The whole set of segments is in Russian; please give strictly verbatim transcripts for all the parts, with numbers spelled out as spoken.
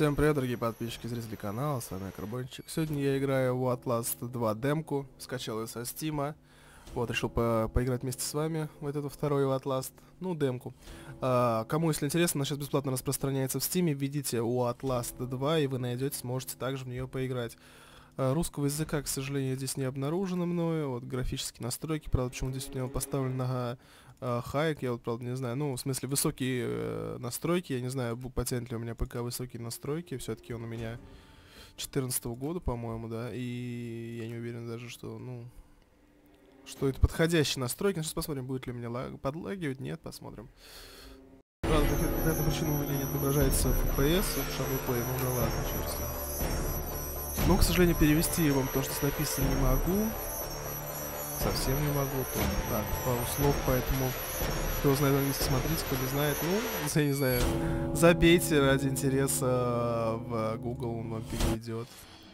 Всем привет, дорогие подписчики и зрители канала, с вами Карбончик. Сегодня я играю в Outlast два демку, скачал ее со Стима. Вот, решил по поиграть вместе с вами в эту второй Outlast, ну, демку. А, кому, если интересно, она сейчас бесплатно распространяется в Стиме, введите Outlast два, и вы найдете, сможете также в нее поиграть. А, русского языка, к сожалению, здесь не обнаружено мною. Вот, графические настройки, правда, почему здесь у него поставлен на а, хайк, я вот, правда, не знаю. Ну, в смысле, высокие э, настройки, я не знаю, потянет ли у меня ПК высокие настройки. Все-таки он у меня четырнадцатого года, по-моему, да, и я не уверен даже, что, ну, что это подходящие настройки. Ну, сейчас посмотрим, будет ли у меня лаг, подлагивать, нет, посмотрим. Правда, по этой причине у меня не отображается эф пи эс, шаблплей, ну, ну ладно, черт с ним. Но, к сожалению, перевести вам то, что написано, не могу. Совсем не могу. То, так, пару слов, поэтому кто знает английский, смотрите, кто не знает, ну, я не знаю, забейте ради интереса в Google, он вам переведет.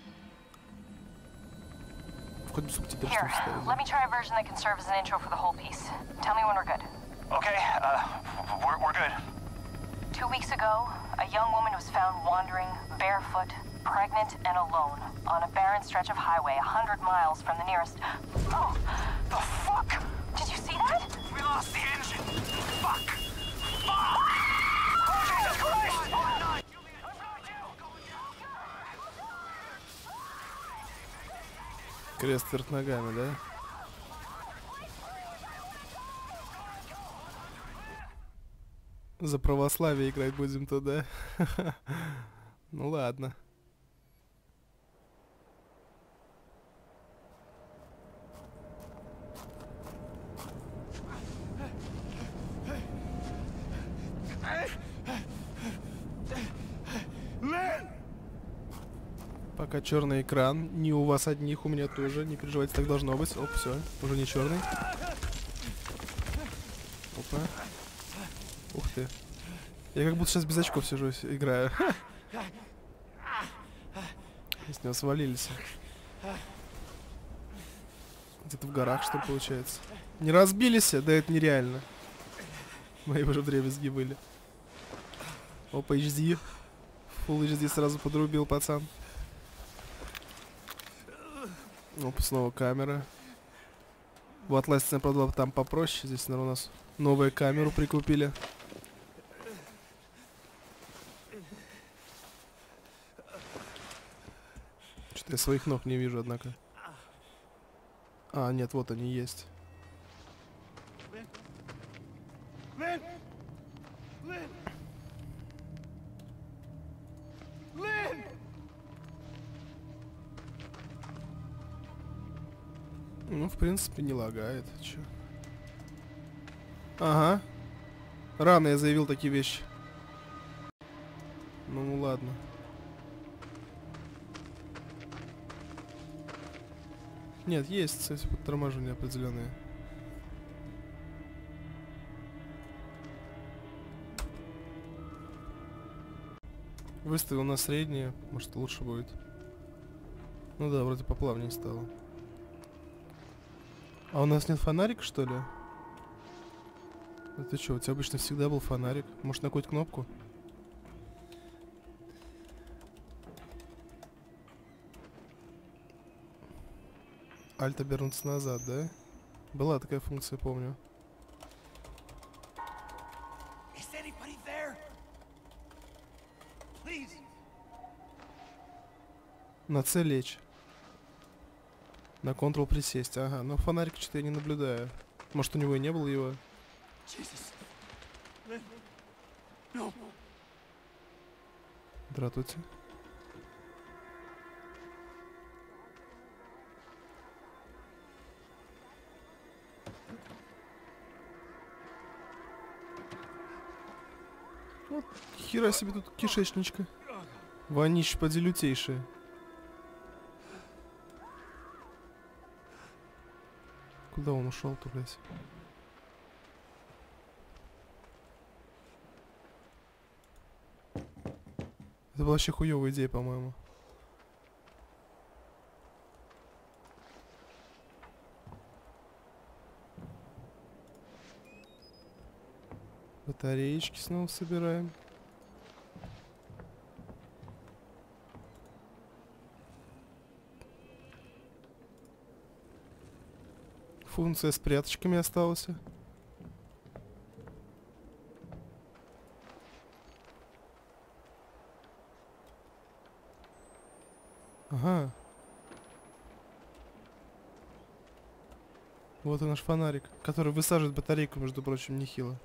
Хоть бы субтитры что-то вставили. Let me try a version that can serve as an intro for the whole piece. Tell me when we're good. Okay, uh, we're, we're good. Two weeks ago, a young woman was found wandering, barefoot, pregnant, and alone on a barren stretch of highway a hundred miles from the nearest... Oh, The fuck? did you see that? We lost the engine. Fuck. Fuck. Oh, Jesus Christ! Oh, no. Крест вверх ногами, да? За православие играть будем туда. Ну ладно. Пока черный экран, не у вас одних, у меня тоже, не переживайте, так должно быть. Оп, все, уже не черный. Опа. Ух ты. Я как будто сейчас без очков сижу, играю. С него свалились. Где-то в горах, что ли, получается. Не разбились? Да это нереально. Мои уже вдребезги были. Опа, эйч ди. Full эйч ди сразу подрубил, пацан. Опа, снова камера. В Outlast, правда, там попроще. Здесь, наверное, у нас новую камеру прикупили. Что-то я своих ног не вижу, однако. А, нет, вот они есть. Lynn! Lynn! Lynn! Ну, в принципе, не лагает. Чё? Ага. Рано я заявил такие вещи. Ну, ладно. Нет, есть, кстати, подторможения определенные. Выставил на среднее, может лучше будет. Ну да, вроде поплавнее стало. А у нас нет фонарика, что ли? Это что, у тебя обычно всегда был фонарик? Может, на какую-то кнопку? Альт обернуться назад, да? Была такая функция, помню. Is anybody there? Please. На С лечь. На Ctrl присесть, ага. Но фонарик что-то я не наблюдаю. Может, у него и не было его? Jesus. Lynn. No. Здравствуйте. Вот, хера себе тут кишечничка. Вонище поди лютейшее. Куда он ушел-то, блядь? Это была вообще хуёвая идея, по-моему. Батареечки снова собираем. Функция с пряточками осталась. Ага. Вот и наш фонарик, который высаживает батарейку, между прочим, нехило.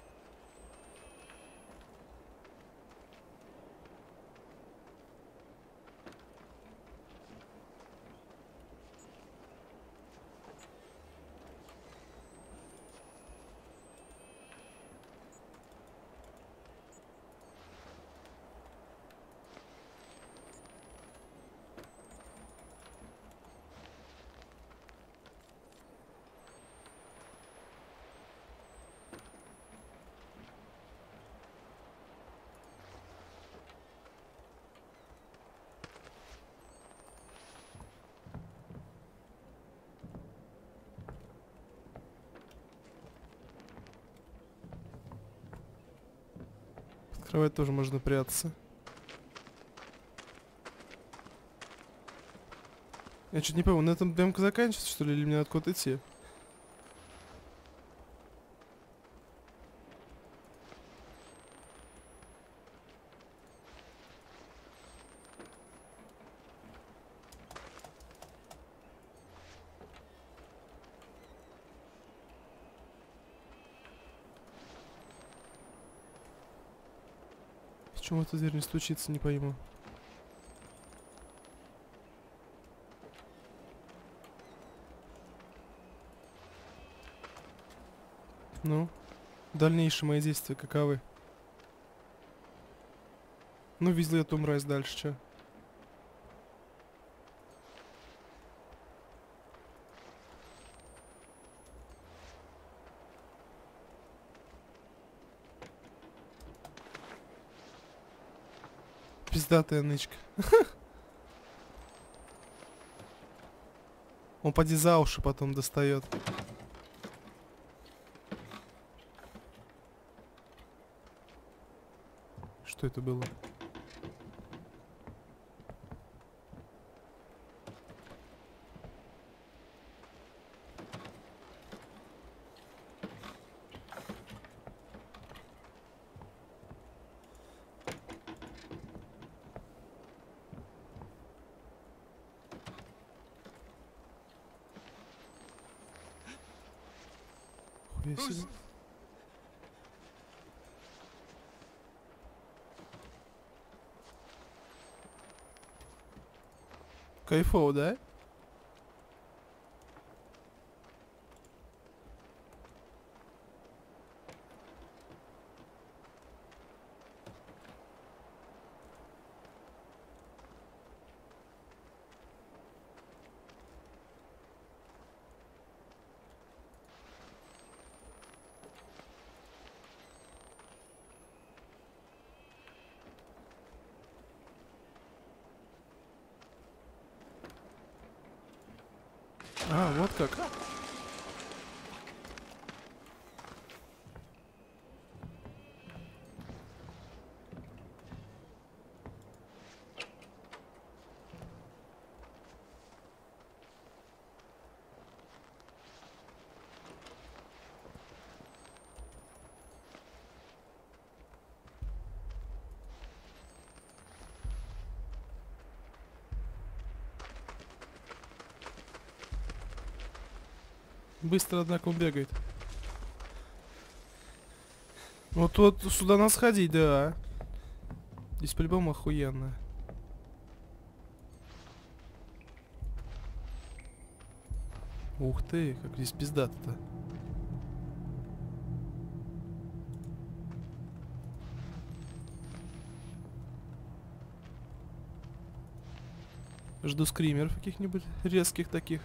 Под кровать тоже можно прятаться. Я чуть не пойму, на этом демка заканчивается, что ли, или мне надо куда-то идти? Почему эта дверь не стучится, не пойму. Ну, дальнейшие мои действия каковы? Ну, видел я ту мразь, дальше что? Пиздатая нычка. Он поди за уши потом достает. Что это было? Хуя себе. Кайфово, да? А, вот как. Быстро, однако, он бегает. Вот вот сюда нас ходить, да. Здесь по-любому охуенно. Ух ты, как здесь пиздато-то. Жду скримеров каких-нибудь резких таких.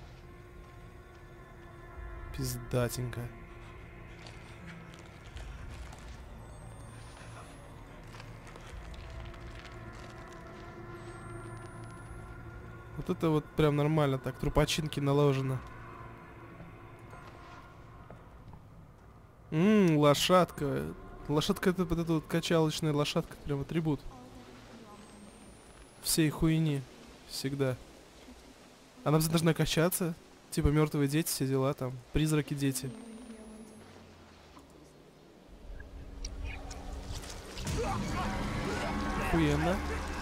Пиздатенько. Вот это вот прям нормально так, трупачинки наложено. Ммм, лошадка. Лошадка это вот эта вот качалочная лошадка, прям атрибут. Всей хуйни. Всегда. Она должна качаться. Типа мертвые дети, все дела там. Призраки дети. Охуенно.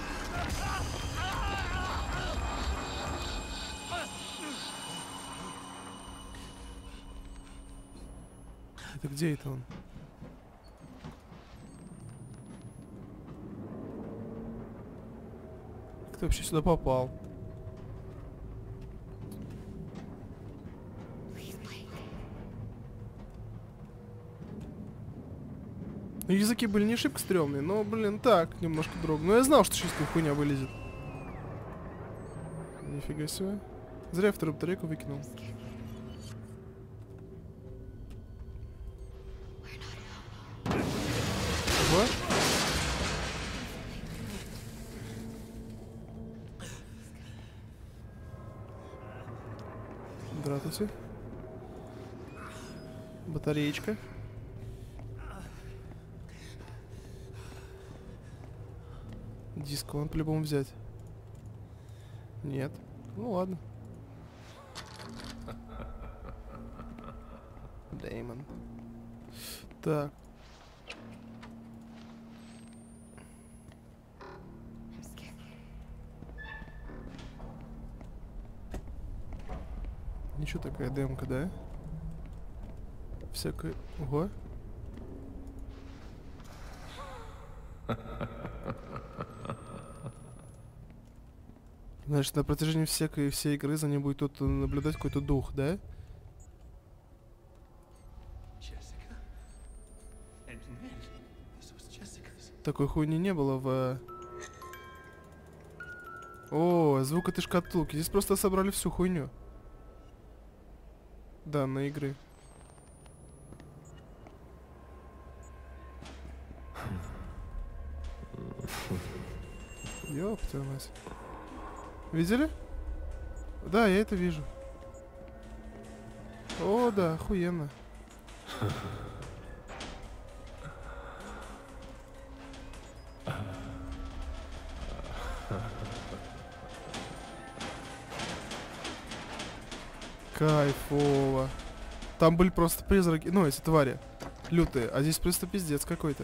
Это где это он? Как ты вообще сюда попал? Ну, языки были не шибко стрёмные, но, блин, так, немножко дрогнул. Но я знал, что сейчас такая хуйня вылезет. Нифига себе. Зря я вторую батарейку выкинул. Вот. Здравствуйте. Батареечка. Диск он по-любому взять. Нет. Ну ладно. Дэймон. Так. Ничего, такая демка, да? Всякое... Ого. Значит, на протяжении всякой всей игры за ним будет тут наблюдать какой-то дух, да? Такой хуйни не было в... О, звук этой шкатулки. Здесь просто собрали всю хуйню. Данной игры. Ёп твою мать. Видели? Да, я это вижу. О, да, охуенно. Кайфово. Там были просто призраки, ну, эти твари лютые, а здесь просто пиздец какой-то.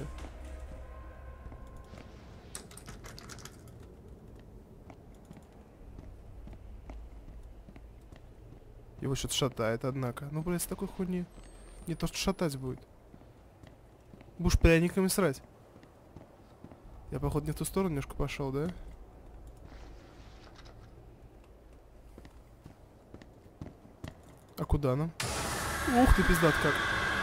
Его что-то шатает, однако. Ну, блядь, с такой хуйни не то, что шатать будет. Будешь пряниками срать. Я, походу, не в ту сторону немножко пошел, да? А куда нам? Ух ты, пиздат как.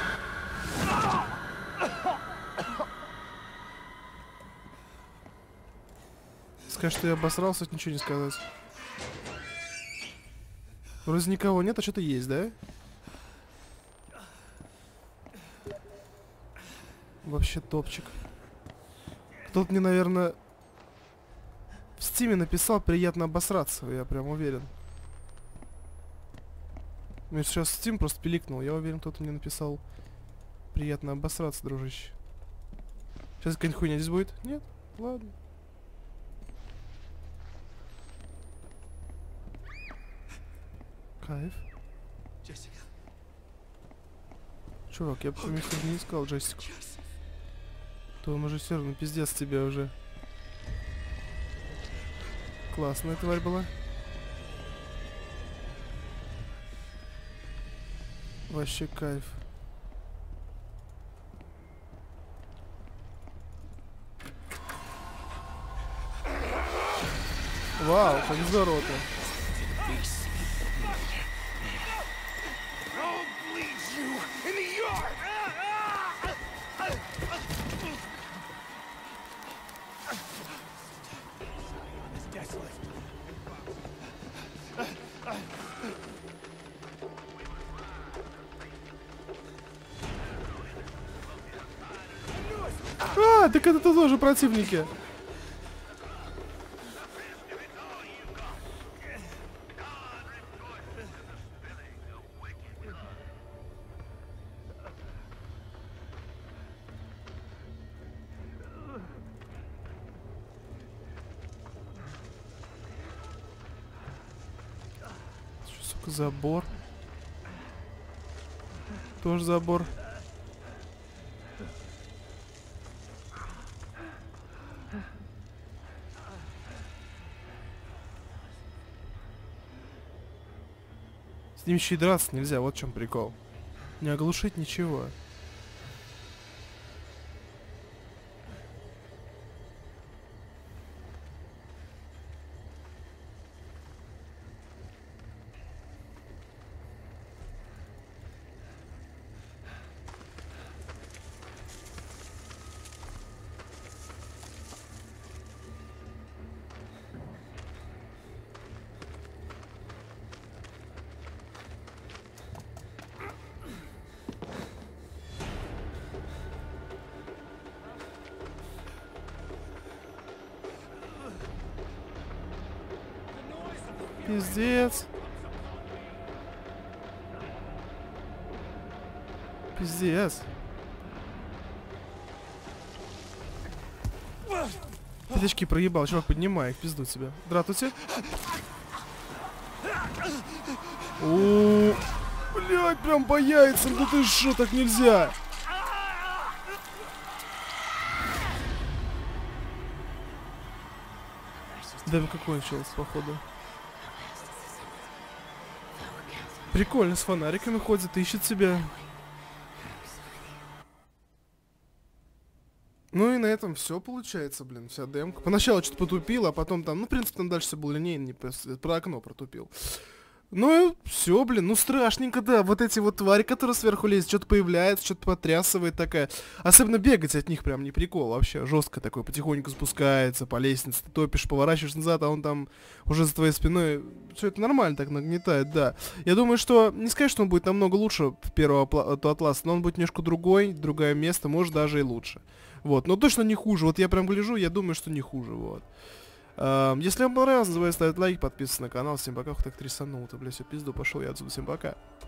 Сказать, что я обосрался, ничего не сказать. Вроде никого нет, а что-то есть, да? Вообще топчик. Кто-то мне, наверное, в стиме написал приятно обосраться, я прям уверен. Мне сейчас Steam просто пиликнул, я уверен, кто-то мне написал приятно обосраться, дружище. Сейчас какая-нибудь хуйня здесь будет? Нет? Ладно. Кайф. Чувак, я бы вместе не искал Джессику. То он уже все равно пиздец тебе уже. Классная тварь была. Вообще кайф. Вау, как здорово-то. А, так это тоже противники. Забор. Тоже забор. С ним еще и драться нельзя, вот в чем прикол. Не оглушить ничего. Пиздец. Пиздец. Пятачки проебал, чувак, поднимай их, пизду тебя. Дратуйте. О, блядь, прям по яйцам, да ты шо, так нельзя. Демка кончилась, походу. Прикольно, с фонариками ходит, ищет себя. Ну и на этом все получается, блин, вся демка. Поначалу что-то потупил, а потом там, ну, в принципе, там дальше все было линейно, не про окно протупил. Ну и все, блин, ну страшненько, да, вот эти вот твари, которые сверху лезут, что-то появляется, что-то потрясывает такая. Особенно бегать от них прям не прикол вообще, жестко такой, потихоньку спускается по лестнице, ты топишь, поворачиваешь назад, а он там уже за твоей спиной, все это нормально так нагнетает, да. Я думаю, что, не сказать, что он будет намного лучше первого Outlast, но он будет немножко другой, другое место, может даже и лучше. Вот, но точно не хуже, вот я прям гляжу, я думаю, что не хуже, вот. Uh, если вам понравилось, не забывайте ставить лайк, подписываться на канал. Всем пока, хоть так трясанул, то, бля, все, пизду, пошел я отсюда, всем пока.